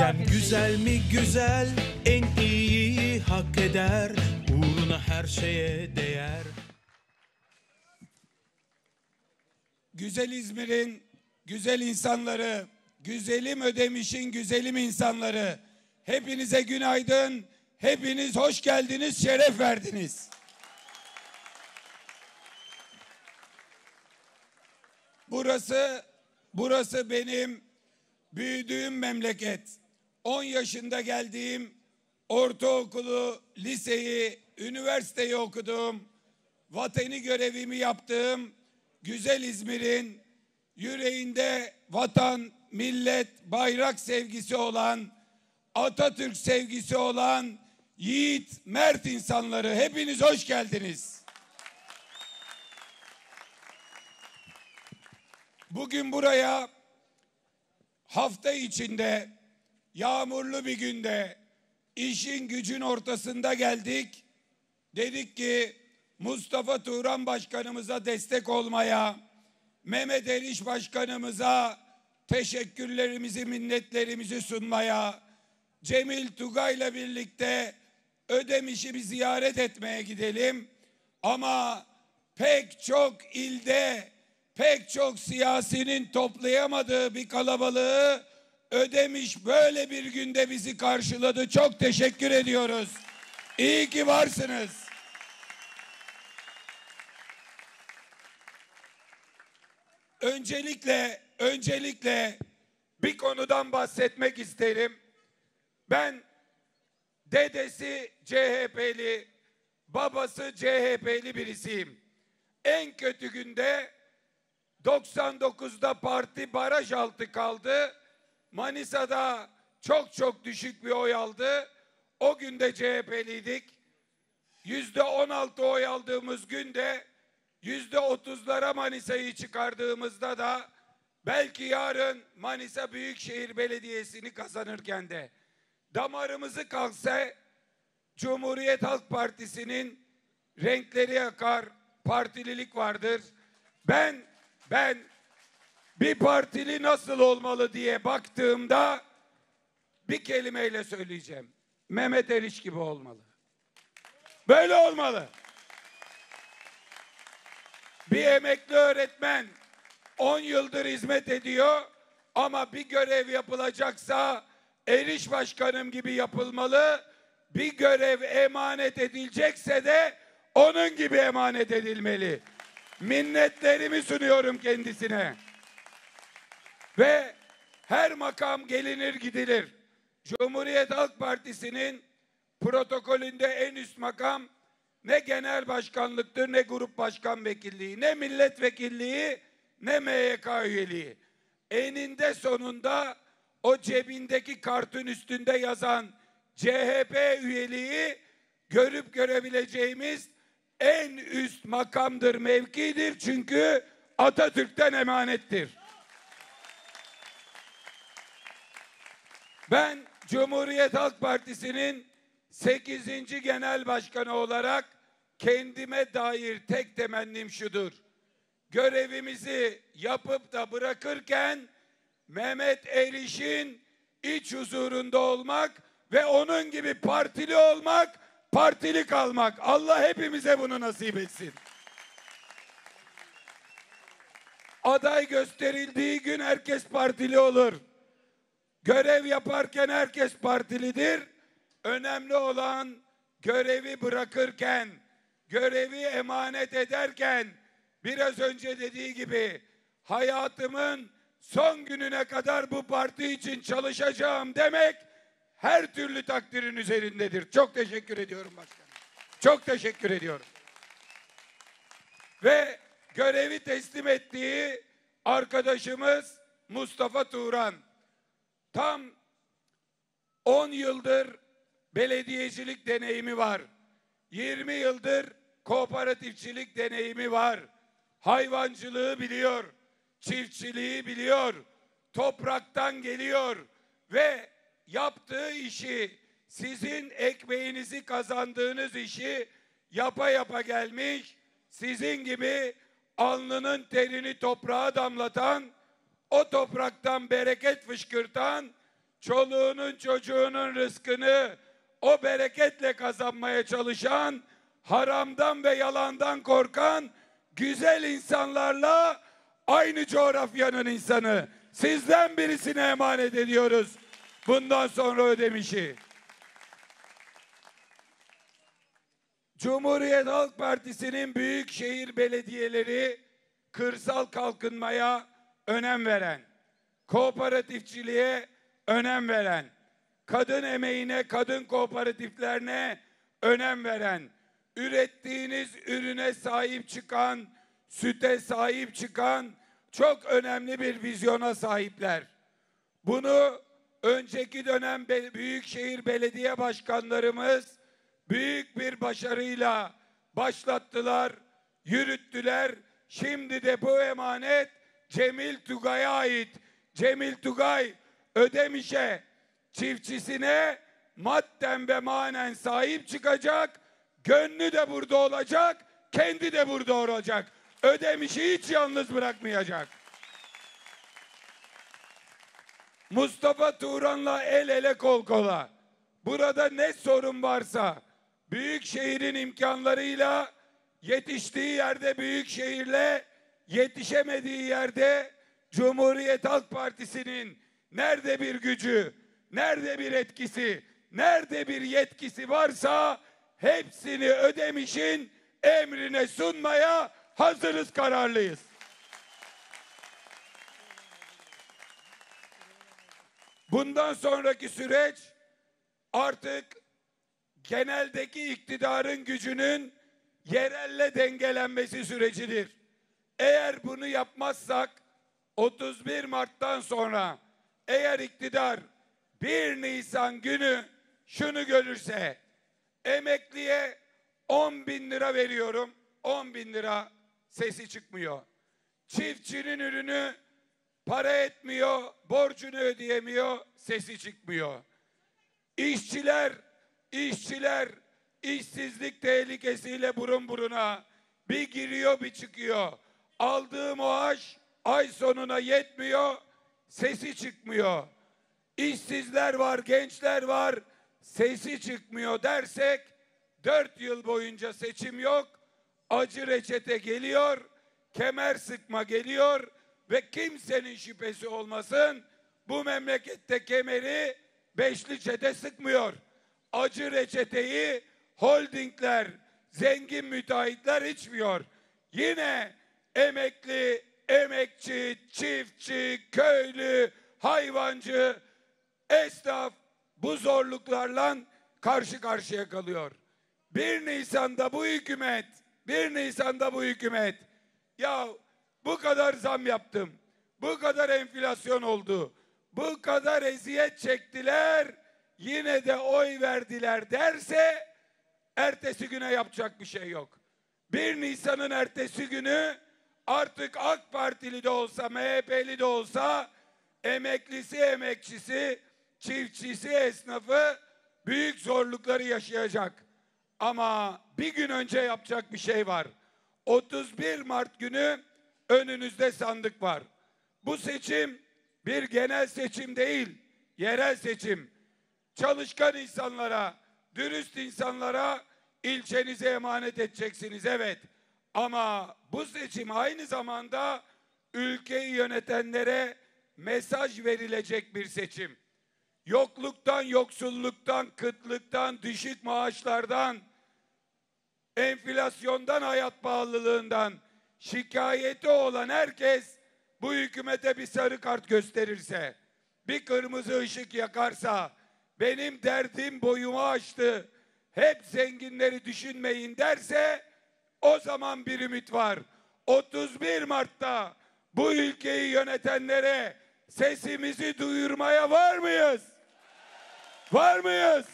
Sen güzel mi güzel, en iyiyi hak eder, uğruna her şeye değer. Güzel İzmir'in güzel insanları, güzelim Ödemiş'in güzelim insanları, hepinize günaydın, hepiniz hoş geldiniz, şeref verdiniz. Burası benim büyüdüğüm memleket. 10 yaşında geldiğim ortaokulu, liseyi, üniversiteyi okuduğum, vatani görevimi yaptığım güzel İzmir'in yüreğinde vatan, millet, bayrak sevgisi olan, Atatürk sevgisi olan yiğit, mert insanları, hepiniz hoş geldiniz. Bugün buraya hafta içinde, yağmurlu bir günde, işin gücün ortasında geldik. Dedik ki Mustafa Turan Başkanımıza destek olmaya, Mehmet Eriş Başkanımıza teşekkürlerimizi, minnetlerimizi sunmaya, Cemil Tugay'la birlikte Ödemiş'i bir ziyaret etmeye gidelim. Ama pek çok ilde, pek çok siyasinin toplayamadığı bir kalabalığı Ödemiş böyle bir günde bizi karşıladı. Çok teşekkür ediyoruz. İyi ki varsınız. Öncelikle bir konudan bahsetmek isterim. Ben dedesi CHP'li, babası CHP'li birisiyim. En kötü günde 99'da parti baraj altı kaldı. Manisa'da çok düşük bir oy aldı. O günde CHP'liydik. %16 oy aldığımız günde %30'lara Manisa'yı çıkardığımızda da belki yarın Manisa Büyükşehir Belediyesi'ni kazanırken de damarımızı kalksa Cumhuriyet Halk Partisi'nin renkleri yakar, partililik vardır. Ben bir partili nasıl olmalı diye baktığımda bir kelimeyle söyleyeceğim. Mehmet Eriş gibi olmalı. Böyle olmalı. Bir emekli öğretmen 10 yıldır hizmet ediyor ama bir görev yapılacaksa Eriş Başkanım gibi yapılmalı. Bir görev emanet edilecekse de onun gibi emanet edilmeli. Minnetlerimi sunuyorum kendisine. Ve her makam gelinir gidilir. Cumhuriyet Halk Partisi'nin protokolünde en üst makam ne genel başkanlıktır, ne grup başkan vekilliği, ne milletvekilliği, ne MYK üyeliği. Eninde sonunda o cebindeki kartın üstünde yazan CHP üyeliği görüp görebileceğimiz en üst makamdır, mevkidir. Çünkü Atatürk'ten emanettir. Ben Cumhuriyet Halk Partisi'nin 8. Genel Başkanı olarak kendime dair tek temennim şudur. Görevimizi yapıp da bırakırken Mehmet Eriş'in iç huzurunda olmak ve onun gibi partili olmak, partili kalmak. Allah hepimize bunu nasip etsin. Aday gösterildiği gün herkes partili olur. Görev yaparken herkes partilidir. Önemli olan görevi bırakırken, görevi emanet ederken, biraz önce dediği gibi hayatımın son gününe kadar bu parti için çalışacağım demek her türlü takdirin üzerindedir. Çok teşekkür ediyorum başkanım. Çok teşekkür ediyorum. Ve görevi teslim ettiği arkadaşımız Mustafa Turan. Tam 10 yıldır belediyecilik deneyimi var. 20 yıldır kooperatifçilik deneyimi var. Hayvancılığı biliyor, çiftçiliği biliyor, topraktan geliyor ve yaptığı işi, sizin ekmeğinizi kazandığınız işi yapa yapa gelmiş, sizin gibi alnının terini toprağa damlatan, o topraktan bereket fışkırtan çoluğunun çocuğunun rızkını o bereketle kazanmaya çalışan, haramdan ve yalandan korkan güzel insanlarla aynı coğrafyanın insanı. Sizden birisine emanet ediyoruz bundan sonra Ödemiş'i. Cumhuriyet Halk Partisi'nin büyükşehir belediyeleri kırsal kalkınmaya önem veren, kooperatifçiliğe önem veren, kadın emeğine, kadın kooperatiflerine önem veren, ürettiğiniz ürüne sahip çıkan, süte sahip çıkan çok önemli bir vizyona sahipler. Bunu önceki dönem büyükşehir belediye başkanlarımız büyük bir başarıyla başlattılar, yürüttüler. Şimdi de bu emanet Cemil Tugay'a ait. Cemil Tugay Ödemiş'e, çiftçisine madden ve manen sahip çıkacak, gönlü de burada olacak, kendi de burada olacak. Ödemiş'i hiç yalnız bırakmayacak. Mustafa Turan'la el ele kol kola. Burada ne sorun varsa büyük şehrin imkanlarıyla yetiştiği yerde büyük şehirle, yetişemediği yerde Cumhuriyet Halk Partisi'nin nerede bir gücü, nerede bir etkisi, nerede bir yetkisi varsa hepsini Ödemiş'in emrine sunmaya hazırız, kararlıyız. Bundan sonraki süreç artık geneldeki iktidarın gücünün yerelle dengelenmesi sürecidir. Eğer bunu yapmazsak 31 Mart'tan sonra eğer iktidar 1 Nisan günü şunu görürse, emekliye 10.000 lira veriyorum, 10.000 lira sesi çıkmıyor. Çiftçinin ürünü para etmiyor, borcunu ödeyemiyor, sesi çıkmıyor. İşçiler işsizlik tehlikesiyle burun buruna, bir giriyor bir çıkıyor. Aldığı maaş ay sonuna yetmiyor, sesi çıkmıyor. İşsizler var, gençler var, sesi çıkmıyor dersek 4 yıl boyunca seçim yok, acı reçete geliyor, kemer sıkma geliyor ve kimsenin şüphesi olmasın, bu memlekette kemeri beşli çete sıkmıyor. Acı reçeteyi holdingler, zengin müteahhitler içmiyor. Yine emekli, emekçi, çiftçi, köylü, hayvancı, esnaf bu zorluklarla karşı karşıya kalıyor. 1 Nisan'da bu hükümet, ya bu kadar zam yaptım, bu kadar enflasyon oldu, bu kadar eziyet çektiler, yine de oy verdiler derse ertesi güne yapacak bir şey yok. 1 Nisan'ın ertesi günü artık AK Partili de olsa, MHP'li de olsa, emeklisi, emekçisi, çiftçisi, esnafı büyük zorlukları yaşayacak. Ama bir gün önce yapacak bir şey var. 31 Mart günü önünüzde sandık var. Bu seçim bir genel seçim değil, yerel seçim. Çalışkan insanlara, dürüst insanlara ilçenize emanet edeceksiniz, evet. Ama bu seçim aynı zamanda ülkeyi yönetenlere mesaj verilecek bir seçim. Yokluktan, yoksulluktan, kıtlıktan, düşük maaşlardan, enflasyondan, hayat pahalılığından şikayeti olan herkes bu hükümete bir sarı kart gösterirse, bir kırmızı ışık yakarsa, benim derdim boyumu aştı, hep zenginleri düşünmeyin derse, o zaman bir ümit var. 31 Mart'ta bu ülkeyi yönetenlere sesimizi duyurmaya var mıyız? Var mıyız?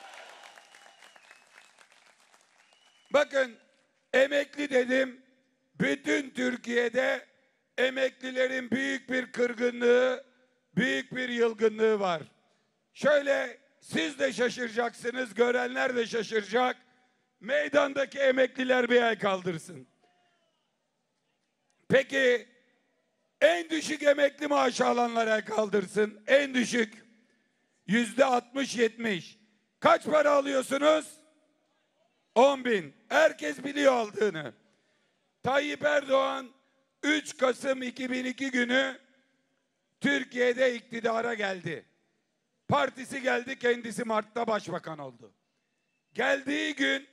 Bakın, emekli dedim, bütün Türkiye'de emeklilerin büyük bir kırgınlığı, büyük bir yılgınlığı var. Şöyle siz de şaşıracaksınız, görenler de şaşıracak. Meydandaki emekliler bir el kaldırsın. Peki en düşük emekli maaşı alanlar el kaldırsın. En düşük. %60-70. Kaç para alıyorsunuz? 10.000. Herkes biliyor aldığını. Tayyip Erdoğan 3 Kasım 2002 günü Türkiye'de iktidara geldi. Partisi geldi, kendisi Mart'ta başbakan oldu. Geldiği gün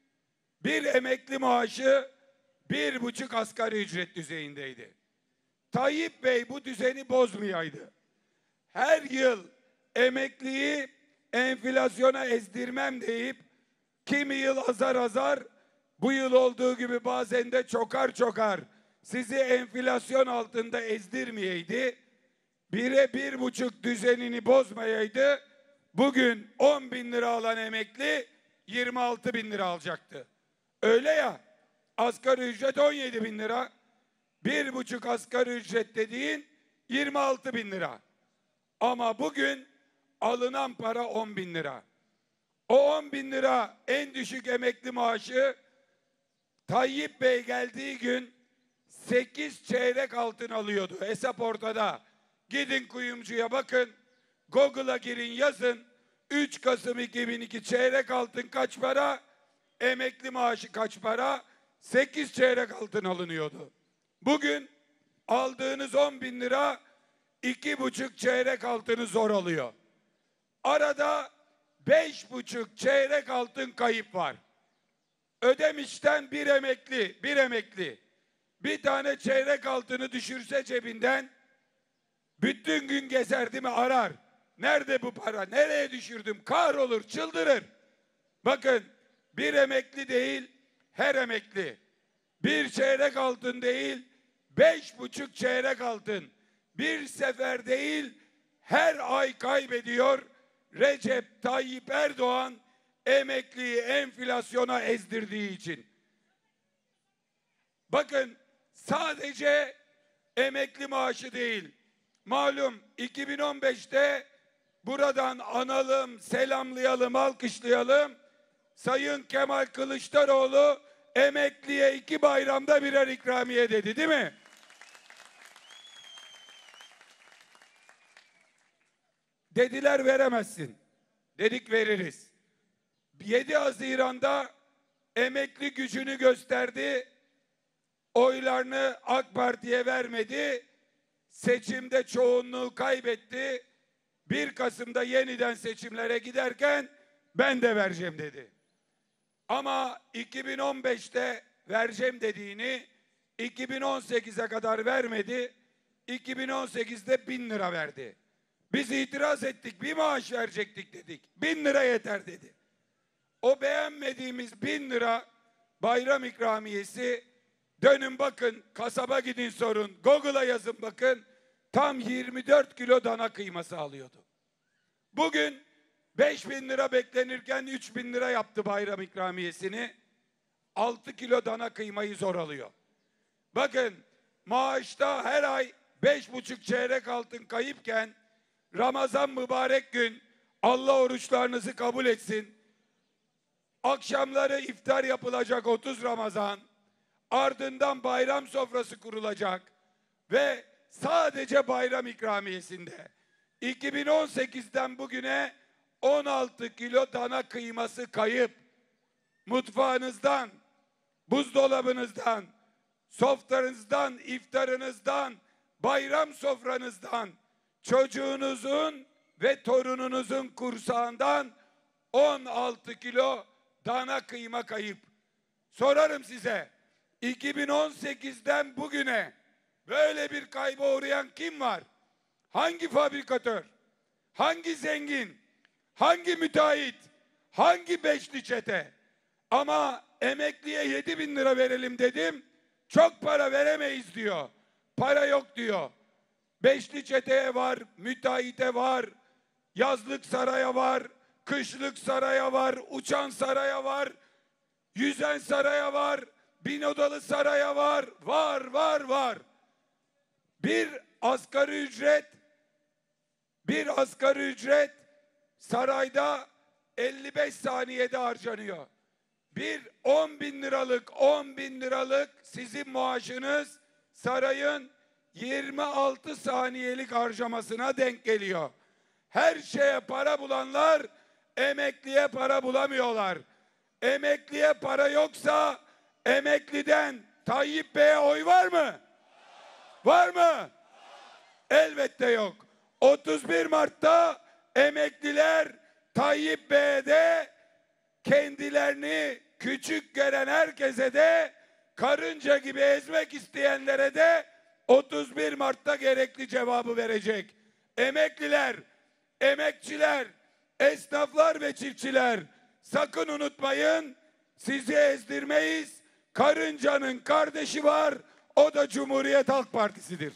bir emekli maaşı 1,5 asgari ücret düzeyindeydi. Tayyip Bey bu düzeni bozmayaydı. Her yıl emekliyi enflasyona ezdirmem deyip kimi yıl azar azar, bu yıl olduğu gibi bazen de çokar çokar sizi enflasyon altında ezdirmeyeydi. 1'e 1,5 düzenini bozmayaydı. Bugün 10.000 lira alan emekli 26.000 lira alacaktı. Öyle ya, asgari ücret 17.000 lira. 1,5 asgari ücret dediğin 26.000 lira. Ama bugün alınan para 10.000 lira. O 10.000 lira en düşük emekli maaşı Tayyip Bey geldiği gün 8 çeyrek altın alıyordu. Hesap ortada. Gidin kuyumcuya bakın. Google'a girin, yazın. 3 Kasım 2002 çeyrek altın kaç para? Emekli maaşı kaç para? 8 çeyrek altın alınıyordu. Bugün aldığınız 10.000 lira 2,5 çeyrek altını zor alıyor. Arada 5,5 çeyrek altın kayıp var. Ödemiş'ten bir emekli bir tane çeyrek altını düşürse cebinden bütün gün gezer değil mi, arar. Nerede bu para? Nereye düşürdüm? Kahrolur, çıldırır. Bakın, bir emekli değil, her emekli. Bir çeyrek altın değil, 5,5 çeyrek altın. Bir sefer değil, her ay kaybediyor Recep Tayyip Erdoğan emekliyi enflasyona ezdirdiği için. Bakın, sadece emekli maaşı değil. Malum 2015'te buradan analım, selamlayalım, alkışlayalım. Sayın Kemal Kılıçdaroğlu emekliye 2 bayramda birer ikramiye dedi, değil mi? Dediler veremezsin. Dedik veririz. 7 Haziran'da emekli gücünü gösterdi. Oylarını AK Parti'ye vermedi. Seçimde çoğunluğu kaybetti. 1 Kasım'da yeniden seçimlere giderken ben de vereceğim dedi. Ama 2015'te vereceğim dediğini 2018'e kadar vermedi. 2018'de 1.000 lira verdi. Biz itiraz ettik, bir maaş verecektik dedik. 1.000 lira yeter dedi. O beğenmediğimiz 1.000 lira bayram ikramiyesi, dönün bakın, kasaba gidin sorun, Google'a yazın bakın, tam 24 kilo dana kıyması alıyordu. Bugün 5.000 lira beklenirken 3.000 lira yaptı bayram ikramiyesini. 6 kilo dana kıymayı zor alıyor. Bakın, maaşta her ay 5,5 çeyrek altın kayıpken Ramazan mübarek gün, Allah oruçlarınızı kabul etsin. Akşamları iftar yapılacak 30 Ramazan. Ardından bayram sofrası kurulacak ve sadece bayram ikramiyesinde 2018'den bugüne 16 kilo dana kıyması kayıp. Mutfağınızdan, buzdolabınızdan, sofranızdan, iftarınızdan, bayram sofranızdan, çocuğunuzun ve torununuzun kursağından 16 kilo dana kıyma kayıp. Sorarım size, 2018'den bugüne böyle bir kayba uğrayan kim var? Hangi fabrikatör? Hangi zengin? Hangi müteahhit? Hangi beşli çete? Ama emekliye 7.000 lira verelim dedim. Çok para veremeyiz diyor. Para yok diyor. Beşli çeteye var, müteahhite var, yazlık saraya var, kışlık saraya var, uçan saraya var, yüzen saraya var, 1000 odalı saraya var, var. Bir asgari ücret sarayda 55 saniyede harcanıyor. Bir 10.000 liralık sizin maaşınız sarayın 26 saniyelik harcamasına denk geliyor. Her şeye para bulanlar emekliye para bulamıyorlar. Emekliye para yoksa emekliden Tayyip Bey'e oy var mı? Var mı? Elbette yok. 31 Mart'ta emekliler Tayyip Bey'e de, kendilerini küçük gören herkese de, karınca gibi ezmek isteyenlere de 31 Mart'ta gerekli cevabı verecek. Emekliler, emekçiler, esnaflar ve çiftçiler, sakın unutmayın, sizi ezdirmeyiz. Karıncanın kardeşi var, o da Cumhuriyet Halk Partisi'dir.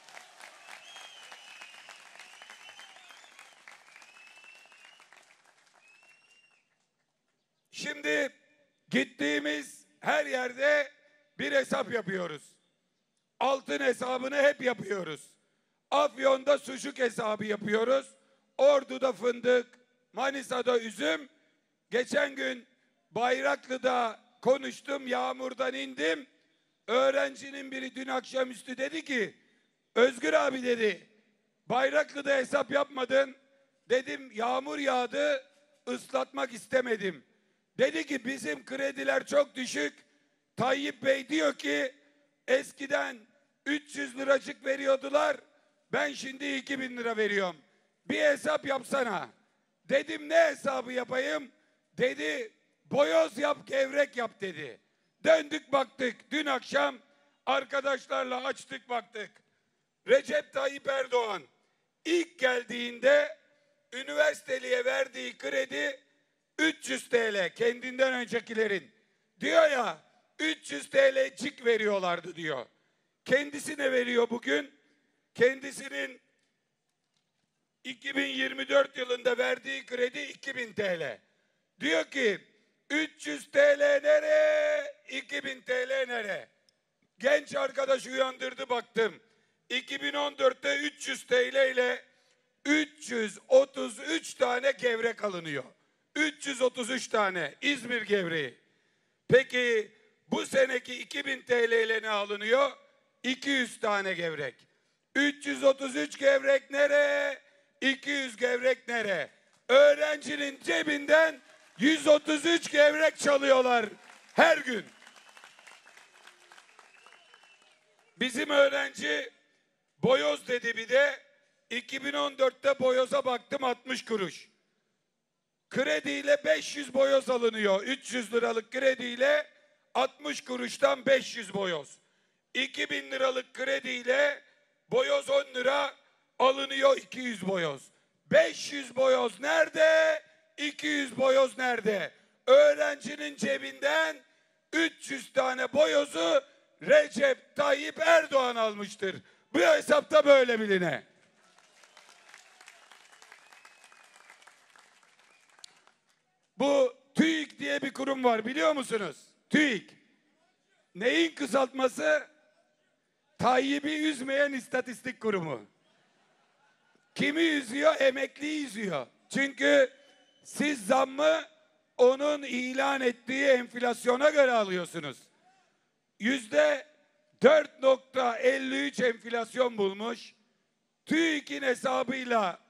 Şimdi gittiğimiz her yerde bir hesap yapıyoruz. Altın hesabını hep yapıyoruz. Afyon'da sucuk hesabı yapıyoruz. Ordu'da fındık, Manisa'da üzüm. Geçen gün Bayraklı'da konuştum, yağmurdan indim. Öğrencinin biri dün akşamüstü dedi ki, Özgür abi dedi, Bayraklı'da hesap yapmadın. Dedim yağmur yağdı, ıslatmak istemedim. Dedi ki bizim krediler çok düşük. Tayyip Bey diyor ki eskiden 300 liracık veriyordular. Ben şimdi 2000 lira veriyorum. Bir hesap yapsana. Dedim ne hesabı yapayım? Dedi boyoz yap, gevrek yap dedi. Döndük baktık. Dün akşam arkadaşlarla açtık baktık. Recep Tayyip Erdoğan ilk geldiğinde üniversiteliye verdiği kredi 300 TL, kendinden öncekilerin. Diyor ya 300 TL'cik veriyorlardı diyor. Kendisi ne veriyor bugün? Kendisinin 2024 yılında verdiği kredi 2000 TL. Diyor ki 300 TL nere? 2000 TL nere? Genç arkadaş uyandırdı baktım. 2014'te 300 TL ile 333 tane gevrek alınıyor. 333 tane İzmir gevreği. Peki bu seneki 2000 TL ile ne alınıyor? 200 tane gevrek. 333 gevrek nere? 200 gevrek nere? Öğrencinin cebinden 133 gevrek çalıyorlar her gün. Bizim öğrenci boyoz dedi bir de. 2014'te boyoza baktım 60 kuruş. Krediyle 500 boyoz alınıyor. 300 liralık krediyle 60 kuruştan 500 boyoz. 2000 liralık krediyle boyoz 10 lira alınıyor, 200 boyoz. 500 boyoz nerede? 200 boyoz nerede? Öğrencinin cebinden 300 tane boyozu Recep Tayyip Erdoğan almıştır. Bu hesapta böyle biline. Bu TÜİK diye bir kurum var, biliyor musunuz? TÜİK. Neyin kısaltması? Tayyip'i üzmeyen istatistik kurumu. Kimi üzüyor? Emekliyi üzüyor. Çünkü siz zammı onun ilan ettiği enflasyona göre alıyorsunuz. %4,53 enflasyon bulmuş. TÜİK'in hesabıyla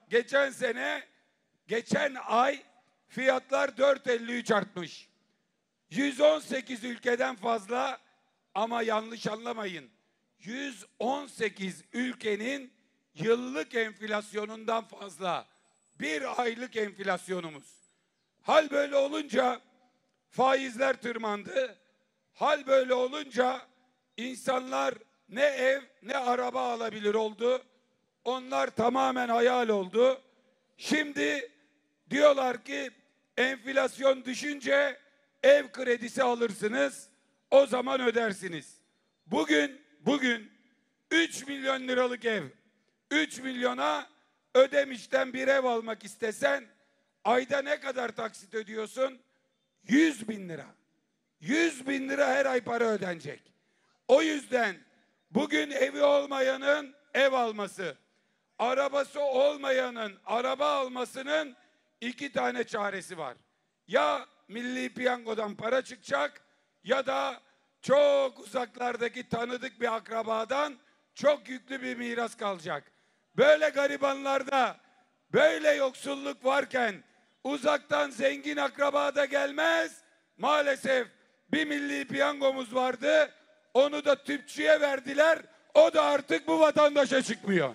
geçen ay fiyatlar 4,53 artmış. 118 ülkeden fazla, ama yanlış anlamayın, 118 ülkenin yıllık enflasyonundan fazla bir aylık enflasyonumuz. Hal böyle olunca faizler tırmandı. Hal böyle olunca insanlar ne ev ne araba alabilir oldu. Onlar tamamen hayal oldu. Şimdi diyorlar ki enflasyon düşünce ev kredisi alırsınız, o zaman ödersiniz. Bugün 3 milyon liralık ev, 3 milyona Ödemiş'ten bir ev almak istesen ayda ne kadar taksit ödüyorsun? 100 bin lira. 100 bin lira her ay para ödenecek. O yüzden bugün evi olmayanın ev alması, arabası olmayanın araba almasının 2 tane çaresi var. Ya Milli Piyango'dan para çıkacak ya da çok uzaklardaki tanıdık bir akrabadan çok yüklü bir miras kalacak. Böyle garibanlarda Böyle yoksulluk varken uzaktan zengin akraba da gelmez. Maalesef bir milli piyangomuz vardı. Onu da tüpçüye verdiler. O da artık bu vatandaşa çıkmıyor.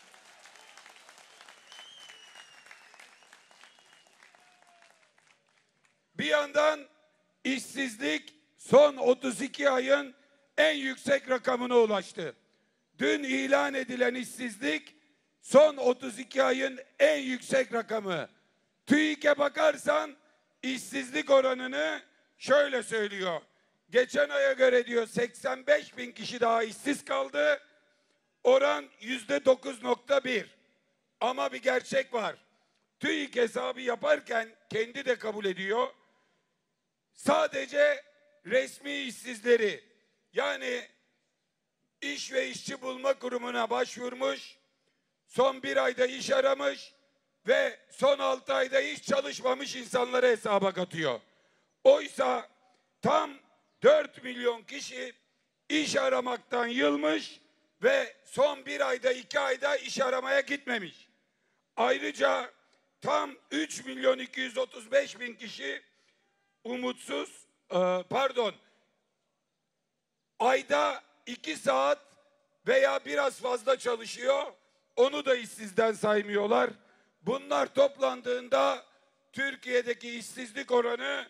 Bir yandan işsizlik son 32 ayın en yüksek rakamına ulaştı. Dün ilan edilen işsizlik son 32 ayın en yüksek rakamı. TÜİK'e bakarsan işsizlik oranını şöyle söylüyor. Geçen aya göre diyor 85 bin kişi daha işsiz kaldı. Oran %9.1. Ama bir gerçek var. TÜİK hesabı yaparken kendi de kabul ediyor. Sadece resmi işsizleri, yani İş ve İşçi Bulma Kurumu'na başvurmuş, son bir ayda iş aramış ve son 6 ayda hiç çalışmamış insanları hesaba katıyor. Oysa tam 4 milyon kişi iş aramaktan yılmış ve son bir ayda 2 ayda iş aramaya gitmemiş. Ayrıca tam 3 milyon 235 bin kişi umutsuz, ayda 2 saat veya biraz fazla çalışıyor. Onu da işsizden saymıyorlar. Bunlar toplandığında Türkiye'deki işsizlik oranı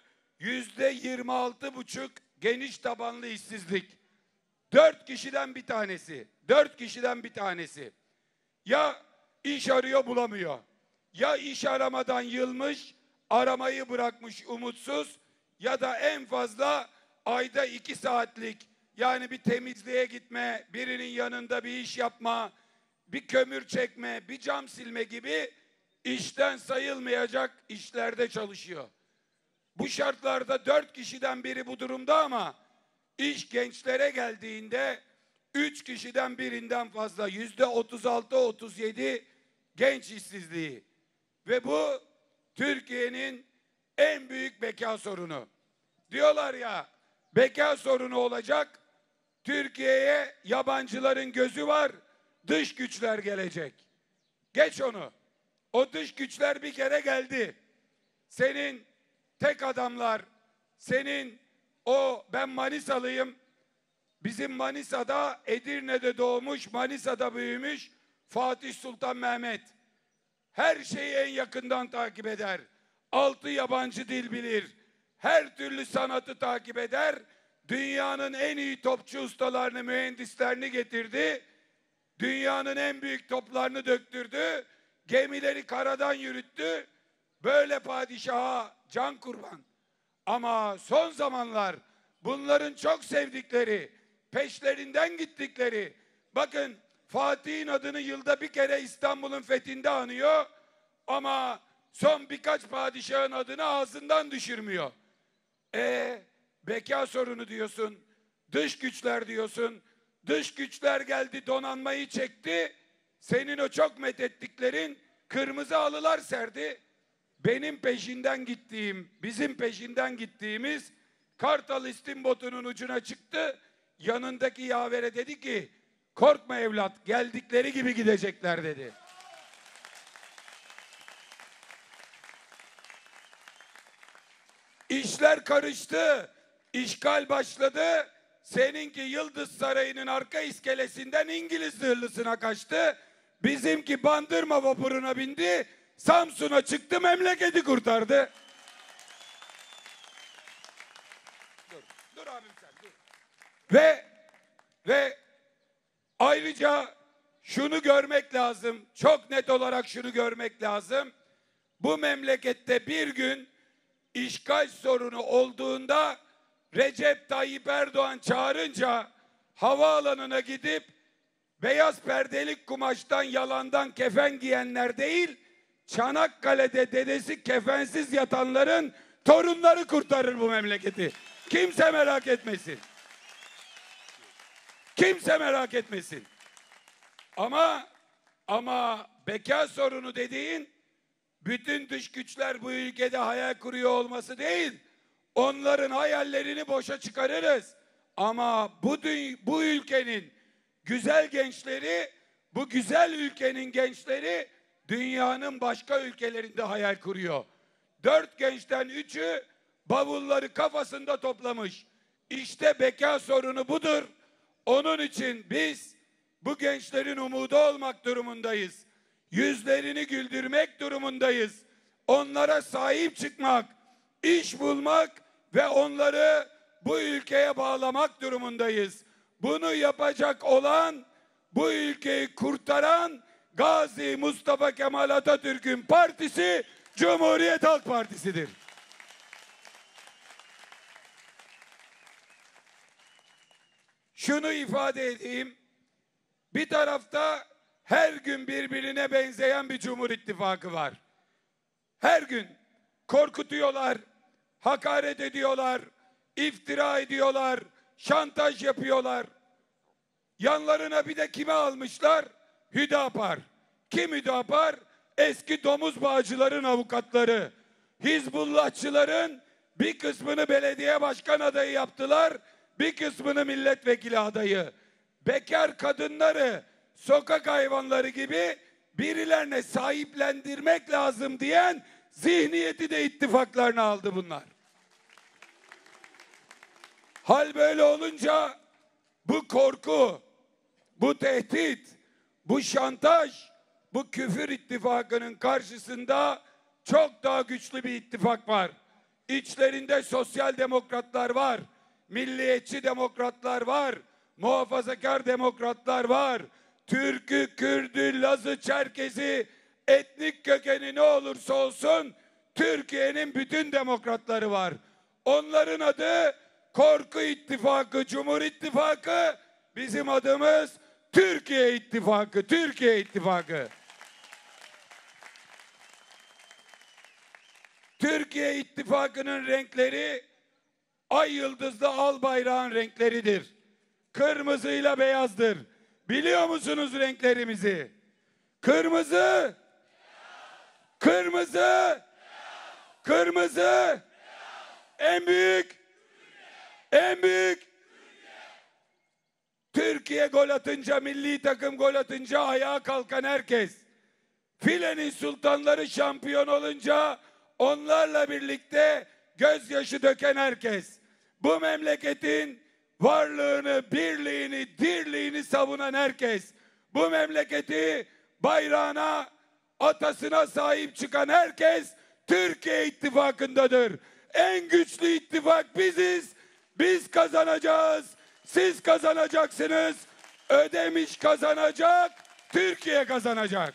%26,5 geniş tabanlı işsizlik. 4 kişiden bir tanesi. 4 kişiden bir tanesi. Ya iş arıyor bulamıyor. Ya iş aramadan yılmış, aramayı bırakmış umutsuz, ya da en fazla ayda 2 saatlik, yani bir temizliğe gitme, birinin yanında bir iş yapma, bir kömür çekme, bir cam silme gibi işten sayılmayacak işlerde çalışıyor. Bu şartlarda 4 kişiden biri bu durumda ama iş gençlere geldiğinde 3 kişiden birinden fazla, %36-37 genç işsizliği. Ve bu Türkiye'nin en büyük beka sorunu. Diyorlar ya, beka sorunu olacak, Türkiye'ye yabancıların gözü var, dış güçler gelecek. Geç onu. O dış güçler bir kere geldi. Senin tek adamlar, senin ben Manisalıyım, bizim Manisa'da, Edirne'de doğmuş, Manisa'da büyümüş Fatih Sultan Mehmet. Her şeyi en yakından takip eder. 6 yabancı dil bilir. Her türlü sanatı takip eder. Dünyanın en iyi topçu ustalarını, mühendislerini getirdi. Dünyanın en büyük toplarını döktürdü. Gemileri karadan yürüttü. Böyle padişaha can kurban. Ama son zamanlar bunların çok sevdikleri, peşlerinden gittikleri, bakın Fatih'in adını yılda bir kere İstanbul'un fethinde anıyor ama son birkaç padişahın adını ağzından düşürmüyor. Beka sorunu diyorsun, dış güçler diyorsun, dış güçler geldi, donanmayı çekti, senin o çok methettiklerin kırmızı halılar serdi. Benim peşinden gittiğim, bizim peşinden gittiğimiz Kartal İstimbotu'nun ucuna çıktı, yanındaki yavere dedi ki, korkma evlat, geldikleri gibi gidecekler dedi. İşler karıştı, işgal başladı. Seninki Yıldız Sarayı'nın arka iskelesinden İngiliz zırhlısına kaçtı. Bizimki Bandırma vapuruna bindi, Samsun'a çıktı, memleketi kurtardı. Dur abim sen, dur. Ve ayrıca şunu görmek lazım, çok net olarak şunu görmek lazım. Bu memlekette bir gün işgal sorunu olduğunda Recep Tayyip Erdoğan çağırınca havaalanına gidip beyaz perdelik kumaştan, yalandan kefen giyenler değil, Çanakkale'de dedesi kefensiz yatanların torunları kurtarır bu memleketi. Kimse merak etmesin. Kimse merak etmesin. Ama beka sorunu dediğin bütün dış güçler bu ülkede hayal kuruyor olması değil. Onların hayallerini boşa çıkarırız. Ama bu ülkenin güzel gençleri, bu güzel ülkenin gençleri dünyanın başka ülkelerinde hayal kuruyor. 4 gençten 3'ü bavulları kafasında toplamış. İşte beka sorunu budur. Onun için biz bu gençlerin umudu olmak durumundayız. Yüzlerini güldürmek durumundayız. Onlara sahip çıkmak, iş bulmak ve onları bu ülkeye bağlamak durumundayız. Bunu yapacak olan, bu ülkeyi kurtaran Gazi Mustafa Kemal Atatürk'ün partisi Cumhuriyet Halk Partisi'dir. Şunu ifade edeyim. Bir tarafta her gün birbirine benzeyen bir Cumhur İttifakı var. Her gün korkutuyorlar, hakaret ediyorlar, iftira ediyorlar, şantaj yapıyorlar. Yanlarına bir de kimi almışlar? Hüdapar. Kim Hüdapar? Eski domuz bağcıların avukatları. Hizbullahçıların bir kısmını belediye başkan adayı yaptılar, bir kısmını milletvekili adayı. Bekar kadınları sokak hayvanları gibi birilerine sahiplendirmek lazım diyen zihniyeti de ittifaklarına aldı bunlar. Hal böyle olunca bu korku, bu tehdit, bu şantaj, bu küfür ittifakının karşısında çok daha güçlü bir ittifak var. İçlerinde sosyal demokratlar var, milliyetçi demokratlar var, muhafazakar demokratlar var. Türk'ü, Kürd'ü, Laz'ı, Çerkez'i, etnik kökeni ne olursa olsun Türkiye'nin bütün demokratları var. Onların adı Korku İttifakı, Cumhur İttifakı, bizim adımız Türkiye İttifakı, Türkiye İttifakı. Türkiye İttifakı'nın renkleri ay yıldızlı al bayrağın renkleridir. Kırmızıyla beyazdır. Biliyor musunuz renklerimizi? Kırmızı, kırmızı, kırmızı, en büyük, en büyük. Türkiye gol atınca, milli takım gol atınca ayağa kalkan herkes. Filenin sultanları şampiyon olunca onlarla birlikte gözyaşı döken herkes. Bu memleketin varlığını, birliğini, dirliğini savunan herkes. Bu memleketi bayrağına, atasına sahip çıkan herkes Türkiye İttifakı'ndadır. En güçlü ittifak biziz. Biz kazanacağız. Siz kazanacaksınız. Ödemiş kazanacak. Türkiye kazanacak.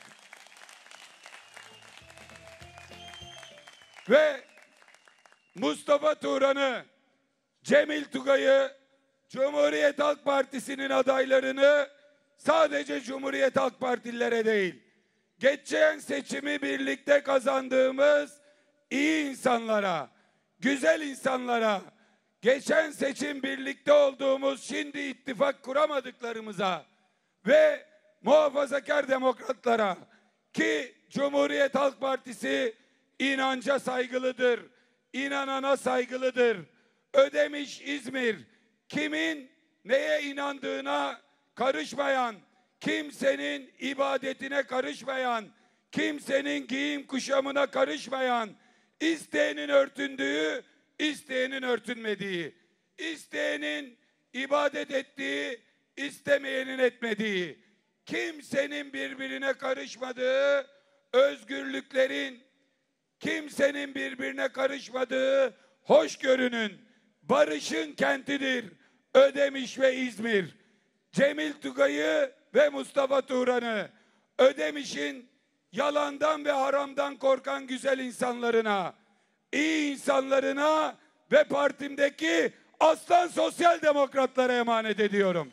Ve Mustafa Turan'ı, Cemil Tugay'ı, Cumhuriyet Halk Partisi'nin adaylarını sadece Cumhuriyet Halk Partililere değil, geçen seçimi birlikte kazandığımız iyi insanlara, güzel insanlara, geçen seçim birlikte olduğumuz, şimdi ittifak kuramadıklarımıza ve muhafazakar demokratlara, ki Cumhuriyet Halk Partisi inanca saygılıdır, inanana saygılıdır. Ödemiş, İzmir, kimin neye inandığına karışmayan, kimsenin ibadetine karışmayan, kimsenin giyim kuşamına karışmayan, isteyenin örtündüğü, isteyenin örtünmediği, isteyenin ibadet ettiği, istemeyenin etmediği, kimsenin birbirine karışmadığı, özgürlüklerin, kimsenin birbirine karışmadığı, hoşgörünün, barışın kentidir Ödemiş ve İzmir. Cemil Tugay'ı ve Mustafa Turan'ı, Ödemiş'in yalandan ve haramdan korkan güzel insanlarına, iyi insanlarına ve partimdeki aslan sosyal demokratlara emanet ediyorum.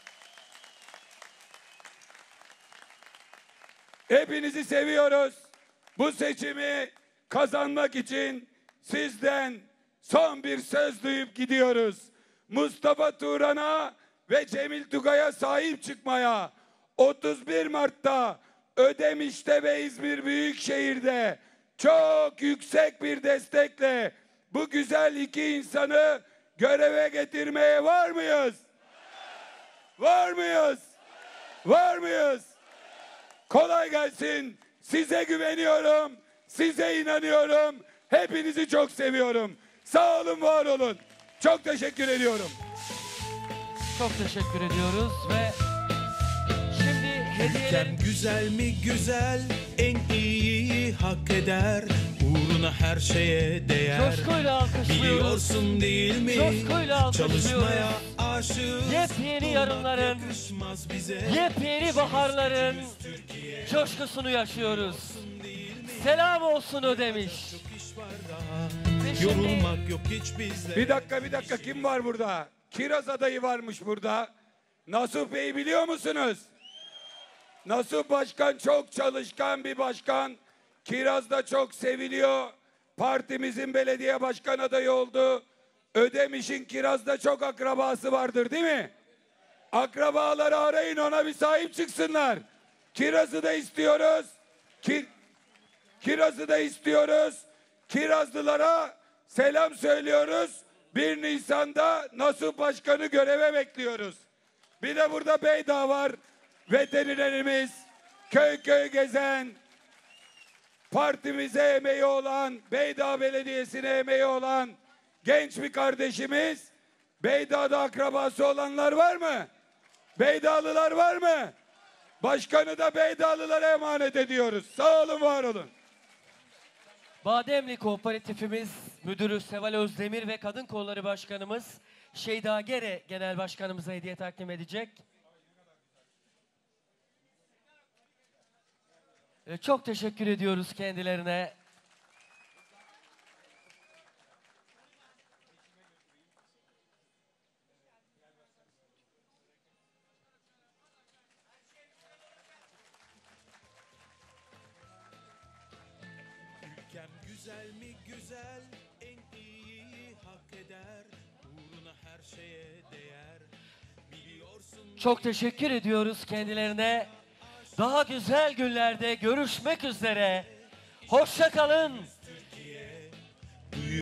Hepinizi seviyoruz. Bu seçimi kazanmak için sizden son bir söz duyup gidiyoruz. Mustafa Turan'a ve Cemil Tugay'a sahip çıkmaya 31 Mart'ta Ödemiş'te ve İzmir Büyükşehir'de çok yüksek bir destekle bu güzel iki insanı göreve getirmeye var mıyız? Var mıyız? Var mıyız? Kolay gelsin. Size güveniyorum, size inanıyorum. Hepinizi çok seviyorum. Sağ olun, var olun. Çok teşekkür ediyorum. Çok teşekkür ediyoruz ve şimdi hediyeler... Ülkem güzel mi güzel, en iyiyi hak eder. Uğruna her şeye değer. Coşkuyla alkışlıyoruz. Biliyorsun değil mi? Coşkuyla alkışlıyoruz. Çalışmaya aşığız. Yepyeni yarınların, Yakışmaz bize. yepyeni baharların coşkusunu yaşıyoruz. Selam olsun Ödemiş. İş var daha. Ve şimdi Yorulmak yok hiç bizde. Bir dakika, kim var burada? Kiraz adayı varmış burada. Nasuh Bey'i biliyor musunuz? Nasuh Başkan çok çalışkan bir başkan. Kiraz'da çok seviliyor. Partimizin belediye başkan adayı oldu. Ödemiş'in Kiraz'da çok akrabası vardır, değil mi? Akrabaları arayın, ona bir sahip çıksınlar. Kiraz'ı da istiyoruz. Kiraz'ı da istiyoruz. Kirazlılara selam söylüyoruz. 1 Nisan'da Nasuh Başkan'ı göreve bekliyoruz. Bir de burada Beydağ var. Veterinerimiz, köy köy gezen, partimize emeği olan, Beydağ Belediyesi'ne emeği olan genç bir kardeşimiz. Beydağ'da akrabası olanlar var mı? Beydağlılar var mı? Başkanı da Beydağlılara emanet ediyoruz. Sağ olun, var olun. Bademli Kooperatifimiz Müdürü Seval Özdemir ve Kadın Kolları Başkanımız Şeyda Gere Genel Başkanımıza hediye takdim edecek. Çok teşekkür ediyoruz kendilerine. Ülkem güzel mi güzel, en iyiyi hak eder. Uğruna her şeye değer. Biliyorsun. Çok teşekkür ediyoruz kendilerine. Daha güzel günlerde görüşmek üzere. Hoşça kalın.